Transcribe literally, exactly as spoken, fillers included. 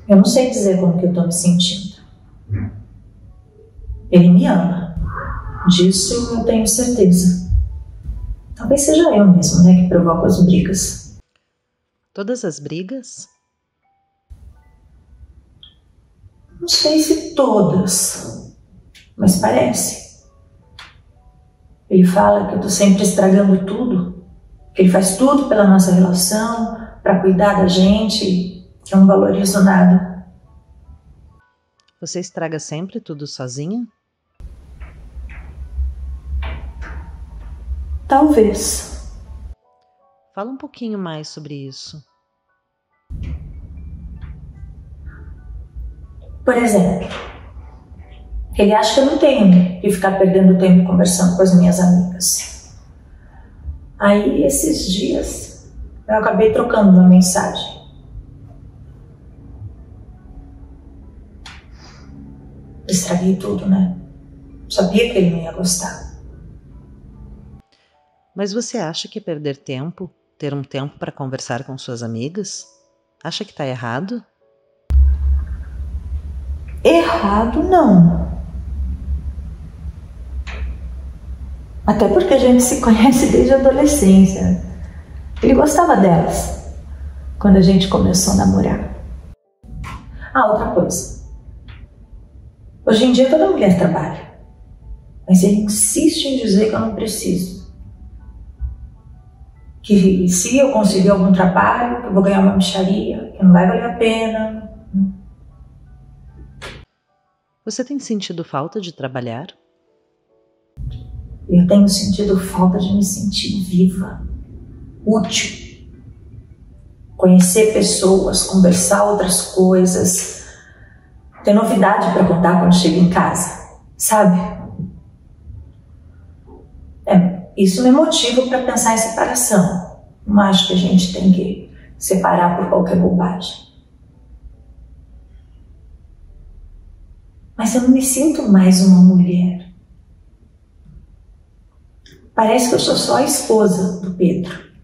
Eu não sei dizer como que eu tô me sentindo. Ele me ama. Disso eu tenho certeza. Talvez seja eu mesmo, né, que provoco as brigas. Todas as brigas? Não sei se todas, mas parece. Ele fala que eu tô sempre estragando tudo, que ele faz tudo pela nossa relação, pra cuidar da gente, que eu não valorizo nada. Você estraga sempre tudo sozinha? Talvez. Fala um pouquinho mais sobre isso. Por exemplo, ele acha que eu não tenho que ficar perdendo tempo conversando com as minhas amigas. Aí, esses dias, eu acabei trocando uma mensagem. Estraguei tudo, né? Sabia que ele não ia gostar. Mas você acha que é perder tempo, ter um tempo para conversar com suas amigas? Acha que tá errado? Errado, não. Até porque a gente se conhece desde a adolescência. Ele gostava delas quando a gente começou a namorar. Ah, outra coisa. Hoje em dia toda mulher trabalha. Mas ele insiste em dizer que eu não preciso. Que se eu conseguir algum trabalho, que eu vou ganhar uma mixaria, que não vai valer a pena. Você tem sentido falta de trabalhar? Eu tenho sentido falta de me sentir viva, útil. Conhecer pessoas, conversar outras coisas, ter novidade para contar quando chego em casa, sabe? É, isso me motiva para pensar em separação. Não acho que a gente tem que separar por qualquer bobagem. Mas eu não me sinto mais uma mulher. Parece que eu sou só a esposa do Pedro.